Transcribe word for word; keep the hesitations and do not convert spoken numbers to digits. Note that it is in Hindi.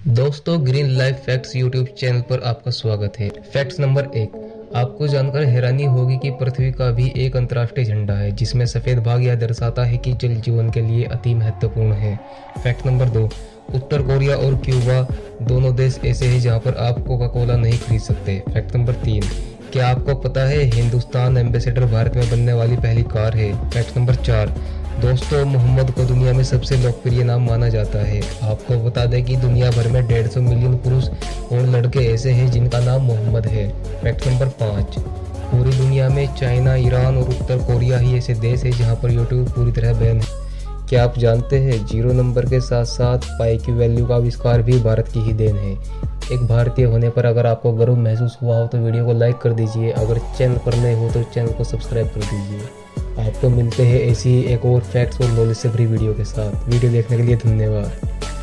दोस्तों, green life facts YouTube channel पर आपका स्वागत है। फैक्ट्स नंबर एक, आपको जानकर हैरानी होगी कि पृथ्वी का भी एक अंतर्राष्ट्रीय झंडा है जिसमें सफेद भाग यह दर्शाता है कि जल जीवन के लिए अति महत्वपूर्ण है। फैक्ट नंबर दो, उत्तर कोरिया और क्यूबा दोनों देश ऐसे हैं जहां पर आप कोका कोला नहीं खरीद सकते। फैक्ट नंबर तीन, क्या आपको पता है हिंदुस्तान एम्बेसडर भारत में बनने वाली पहली कार है। फैक्ट नंबर चार, दोस्तों मोहम्मद को दुनिया में सबसे लोकप्रिय नाम माना जाता है। आपको बता दें कि दुनिया भर में डेढ़ सौ मिलियन पुरुष और लड़के ऐसे हैं जिनका नाम मोहम्मद है। फैक्ट नंबर पाँच, पूरी दुनिया में चाइना, ईरान और उत्तर कोरिया ही ऐसे देश है जहां पर यूट्यूब पूरी तरह बैन है। क्या आप जानते हैं जीरो नंबर के साथ साथ पाई की वैल्यू का आविष्कार भी भारत की ही देन है। एक भारतीय होने पर अगर आपको गर्व महसूस हुआ हो तो वीडियो को लाइक कर दीजिए। अगर चैनल पर नए हो तो चैनल को सब्सक्राइब कर दीजिए। आपको मिलते हैं ऐसी ही एक और फैक्ट्स और नॉलेज से भरी वीडियो के साथ। वीडियो देखने के लिए धन्यवाद।